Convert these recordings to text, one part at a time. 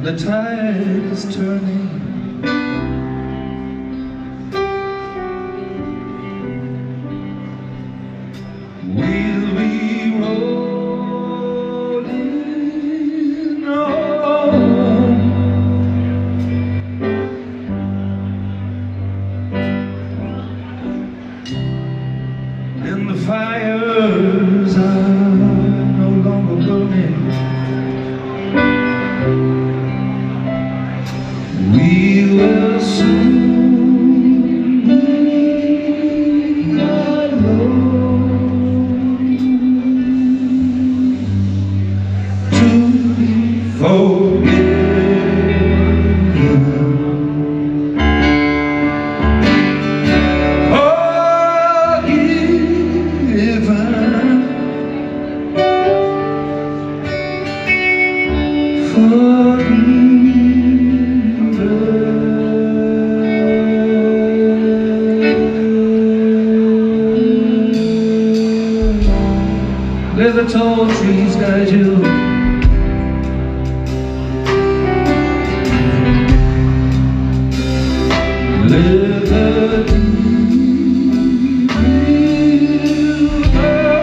the tide is turning. We'll be rolling on. And the fires are no longer burning. We will soon be alone to forgive. Let the tall trees guide you. Let the deep river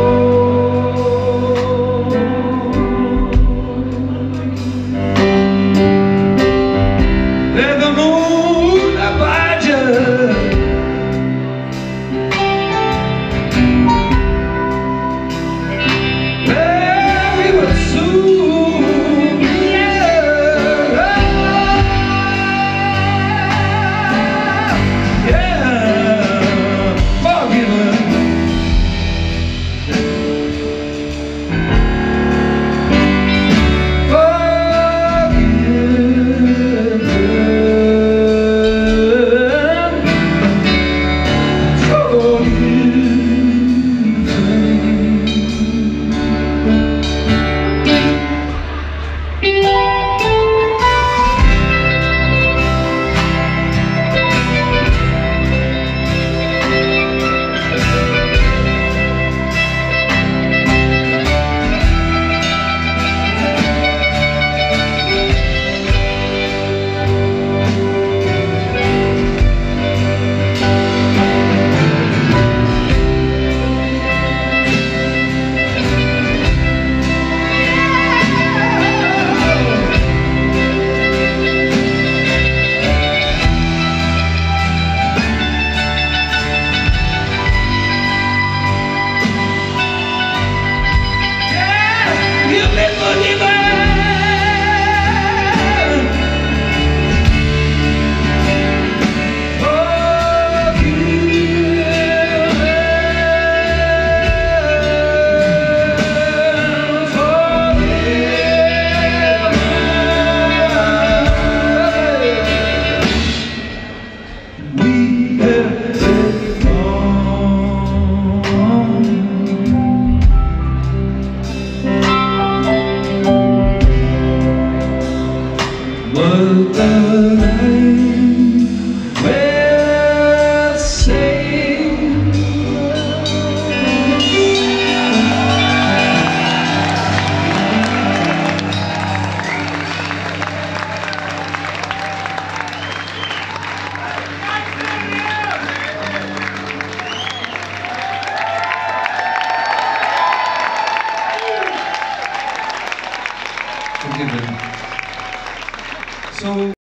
roll. Let the moon abide you. What the line will say. Forgiven. So